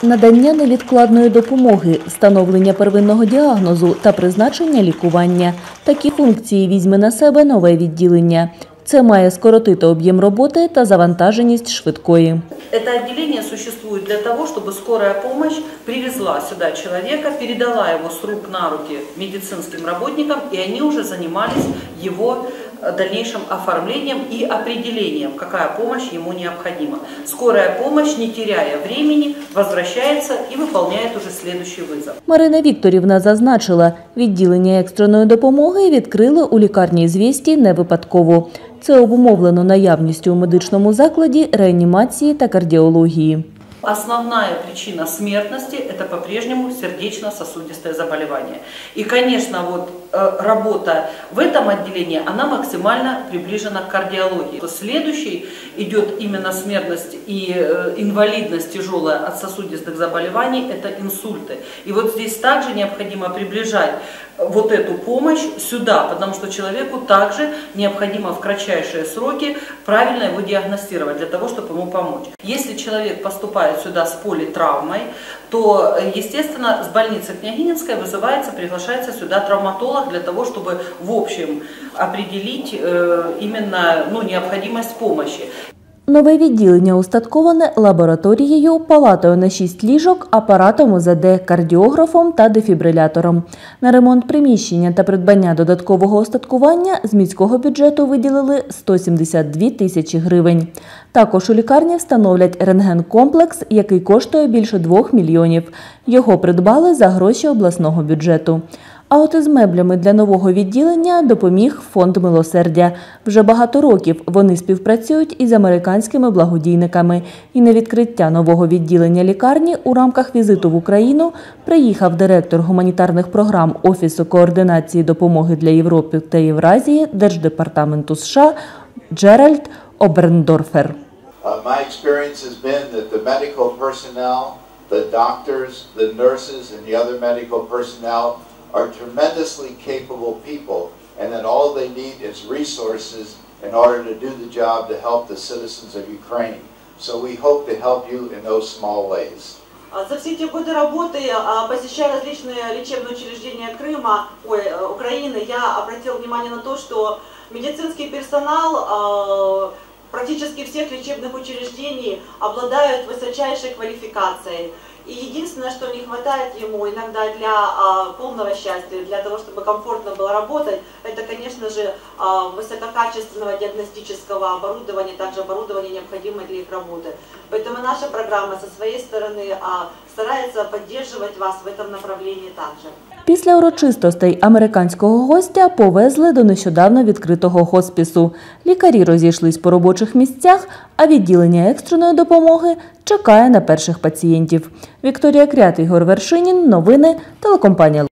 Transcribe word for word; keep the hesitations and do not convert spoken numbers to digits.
Надання невідкладної допомоги, встановлення первинного діагнозу та призначення лікування. Такі функції візьме на себе нове відділення. Це має скоротити об'єм роботи та завантаженість швидкої. Это отделение существует для того, чтобы скорая помощь привезла сюда человека, передала его с рук на руки медицинским работникам, и они уже занимались его дальнейшим оформлением и определением, какая помощь ему необходима. Скорая помощь, не теряя времени, возвращается и выполняет уже следующий вызов. Марина Вікторівна зазначила, відділення екстреної допомоги відкрили у лікарні «Звєсті» не випадково. Це обумовлено наявністю у медичному закладі реанімації та кардіології. Основная причина смертности – это по-прежнему сердечно-сосудистое заболевание. И, конечно, вот работа в этом отделении, она максимально приближена к кардиологии. Следующий идет именно смертность и инвалидность тяжелая от сосудистых заболеваний – это инсульты. И вот здесь также необходимо приближать вот эту помощь сюда, потому что человеку также необходимо в кратчайшие сроки правильно его диагностировать, для того, чтобы ему помочь. Если человек поступает сюда с политравмой, то, естественно, с больницы Княгининской вызывается, приглашается сюда травматолог для того, чтобы в общем определить именно ну, необходимость помощи. Нове відділення устатковане лабораторією, палатою на шість ліжок, апаратом УЗД, кардіографом та дефібрилятором. На ремонт приміщення та придбання додаткового устаткування з міського бюджету виділили сто сімдесят дві тисячі гривень. Також у лікарні встановлять рентген-комплекс, який коштує більше двох мільйонів. Його придбали за гроші обласного бюджету. А от із меблями для нового відділення допоміг фонд «Милосердя». Вже багато років вони співпрацюють із американськими благодійниками. І на відкриття нового відділення лікарні у рамках візиту в Україну приїхав директор гуманітарних програм Офісу координації допомоги для Європи та Євразії Держдепартаменту США Джеральд Оберндорфер. Are tremendously capable people, and that all they need is resources in order to do the job to help the citizens of Ukraine. So we hope to help you in those small ways. За все эти годы работы, посещая различные лечебные учреждения Крыма, ой, Украины, я обратил внимание на то, что медицинский персонал практически всех лечебных учреждений обладают высочайшей квалификацией. И единственное, что не хватает ему иногда для а, полного счастья, для того, чтобы комфортно было работать, это, конечно же, а, высококачественного диагностического оборудования, также оборудование, необходимое для их работы. Поэтому наша программа со своей стороны а, старается поддерживать вас в этом направлении также. Після урочистостей американського гостя повезли до нещодавно відкритого хоспісу. Лікарі розійшлись по робочих місцях, а відділення екстреної допомоги чекає на перших пацієнтів. Вікторія Крят, Ігор Вершинін. Новини. Телекомпанія